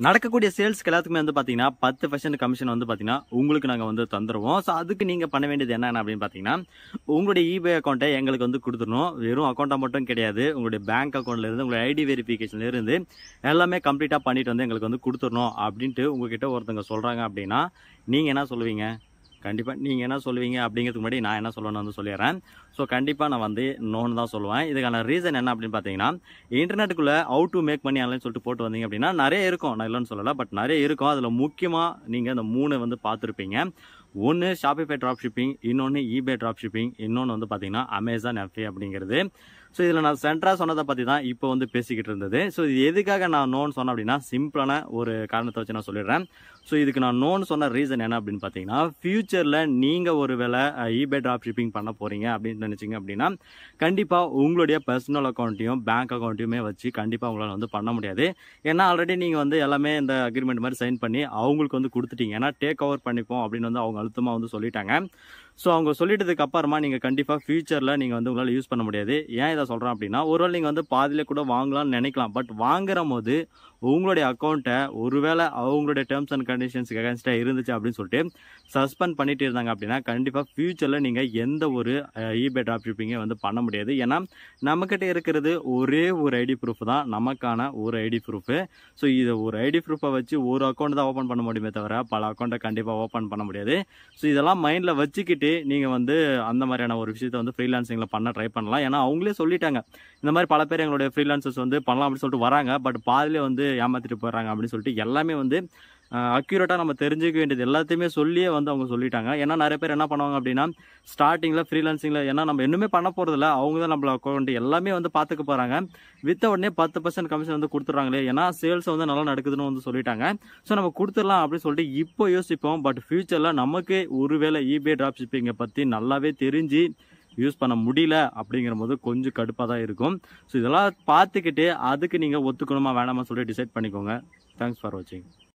நடக்கக்கூடிய சேல்ஸ்க்கு எல்லாத்துக்குமே வந்து பார்த்தீங்கன்னா 10% கமிஷன் வந்து பார்த்தீங்கன்னா உங்களுக்கு நாங்கள் வந்து தந்துடுவோம். ஸோ அதுக்கு நீங்கள் பண்ண வேண்டியது என்னென்ன அப்படின்னு பார்த்தீங்கன்னா, உங்களுடைய eBay அக்கௌண்ட்டை எங்களுக்கு வந்து கொடுத்துடணும். வெறும் அக்கௌண்ட்டை மட்டும் கிடையாது, உங்களுடைய பேங்க் அக்கௌண்ட்லேருந்து உங்களுடைய ஐடி வெரிஃபிகேஷன்லேருந்து எல்லாமே கம்ப்ளீட்டாக பண்ணிட்டு வந்து எங்களுக்கு வந்து கொடுத்துடணும் அப்படின்ட்டு உங்ககிட்ட ஒருத்தவங்க சொல்கிறாங்க அப்படின்னா, நீங்கள் என்ன சொல்லுவீங்க? கண்டிப்பாக நீங்கள் என்ன சொல்லுவீங்க அப்படிங்கிறதுக்கு முன்னாடி நான் என்ன சொல்லணும்னு வந்து சொல்லிடுறேன். ஸோ கண்டிப்பாக நான் வந்து நோன்னு தான் சொல்லுவேன். இதுக்கான ரீசன் என்ன அப்படின்னு பார்த்தீங்கன்னா, இன்டர்நெட்டுக்குள்ளே how to make money online சொல்லிட்டு போட்டு வந்தீங்க அப்படின்னா நிறைய இருக்கும். நான் இல்லைன்னு சொல்லலை, பட் நிறைய இருக்கும். அதில் முக்கியமாக நீங்கள் இந்த 3 வந்து பார்த்துருப்பீங்க. ஒன்று ஷாப்பிஃபை ட்ராப் ஷிப்பிங், இன்னொன்று eBay ட்ராப் ஷிப்பிங், இன்னொன்று வந்து பார்த்தீங்கன்னா அமேசான் FBA அப்படிங்கிறது. ஸோ இதில் நான் சென்ட்ராக சொன்னதை பற்றி தான் இப்போ வந்து பேசிக்கிட்டு இருந்தது. ஸோ இது எதுக்காக நான் நோன்னு சொன்னேன் அப்படின்னா, சிம்பிளான ஒரு காரணத்தை வச்சு நான் சொல்லிடுறேன். ஸோ இதுக்கு நான் நோன்னு சொன்ன ரீசன் என்ன அப்படின்னு பார்த்தீங்கன்னா, ஃபியூச்சரில் நீங்கள் ஒரு வேளை eBay ட்ராப் ஷிப்பிங் பண்ண போகிறீங்க அப்படின்னு நினச்சிங்க அப்படின்னா, கண்டிப்பாக உங்களுடைய பர்சனல் அக்கௌண்ட்டையும் பேங்க் அக்கௌண்ட்டையுமே வச்சு கண்டிப்பாக உங்களால் வந்து பண்ண முடியாது. ஏன்னா ஆல்ரெடி நீங்கள் வந்து எல்லாமே இந்த அக்ரிமெண்ட் மாதிரி சைன் பண்ணி அவங்களுக்கு வந்து கொடுத்துட்டீங்க. ஏன்னா டேக் ஓவர் பண்ணிப்போம் அப்படின்னு வந்து அவங்க அழுத்தமாக வந்து சொல்லிட்டாங்க. ஸோ அவங்க சொல்லிட்டதுக்கு அப்புறமா நீங்கள் கண்டிப்பாக ஃபியூச்சரில் நீங்கள் வந்து உங்களால் யூஸ் பண்ண முடியாது. ஏன் இதை சொல்கிறேன் அப்படின்னா, ஒருவேளை நீங்கள் வந்து பாதியிலே கூட வாங்கலாம்னு நினைக்கலாம். பட் வாங்குற போது உங்களுடைய அக்கௌண்ட்டை ஒருவேளை அவங்களுடைய டேர்ம்ஸ் அண்ட் கண்டிஷன்ஸ்க்கு அகேன்ஸ்டாக இருந்துச்சு அப்படின்னு சொல்லிட்டு சஸ்பெண்ட் பண்ணிட்டு இருந்தாங்க அப்படின்னா, கண்டிப்பாக ஃபியூச்சரில் நீங்கள் எந்த ஒரு eBay ட்ராப் ஷிப்பிங்கை வந்து பண்ண முடியாது. ஏன்னா நம்மக்கிட்ட இருக்கிறது ஒரே ஒரு ஐடி ப்ரூஃப் தான், நமக்கான ஒரு ஐடி ப்ரூஃபு. ஸோ இதை ஒரு ஐடி ப்ரூஃபை வச்சு ஒரு அக்கௌண்ட் தான் ஓப்பன் பண்ண முடியுமே தவிர பல அக்கௌண்ட்டை கண்டிப்பாக ஓப்பன் பண்ண முடியாது. ஸோ இதெல்லாம் மைண்டில் வச்சுக்கிட்டு நீங்கள் வந்து அந்த மாதிரியான ஒரு விஷயத்தை வந்து ஃப்ரீலான்சிங்கில் பண்ண ட்ரை பண்ணலாம். ஏன்னா அவங்களே சொல்லிட்டாங்க, இந்த மாதிரி பல பேர் எங்களுடைய ஃப்ரீலான்சர்ஸ் வந்து பண்ணலாம் அப்படின்னு சொல்லிட்டு வராங்க. பட் பாதிலே வந்து ஏமாத்திட்டு போயிடுறாங்க அப்படின்னு சொல்லிட்டு எல்லாமே வந்து அக்யூரேட்டாக நம்ம தெரிஞ்சுக்க வேண்டியது எல்லாத்தையுமே சொல்லியே வந்து அவங்க சொல்லிட்டாங்க. ஏன்னா நிறைய பேர் என்ன பண்ணுவாங்க அப்படின்னா, ஸ்டார்டிங்கில் ஃப்ரீலான்சிங்கில் ஏன்னா நம்ம இன்னுமே பண்ண போகிறதில்ல, அவங்க தான் நம்மள அக்கௌண்ட் எல்லாமே வந்து பார்த்துக்க போகிறாங்க. வித்த உடனே 10% கமிஷன் வந்து கொடுத்துட்றாங்களே, ஏன்னா சேல்ஸ் வந்து நல்லா நடக்குதுன்னு வந்து சொல்லிட்டாங்க. ஸோ நம்ம கொடுத்துடலாம் அப்படின்னு சொல்லிட்டு இப்போ யோசிப்போம். பட் ஃபியூச்சரில் நமக்கு ஒருவேளை eBay ட்ராப் ஷிப்பிங்கை பற்றி நல்லாவே தெரிஞ்சு யூஸ் பண்ண முடியல அப்படிங்கிற போது கொஞ்சம் கடுப்பாக தான் இருக்கும். ஸோ இதெல்லாம் பார்த்துக்கிட்டு அதுக்கு நீங்கள் ஒத்துக்கணுமா வேணாமா சொல்லிட்டு டிசைட் பண்ணிக்கோங்க. தேங்க்ஸ் ஃபார் வாட்சிங்.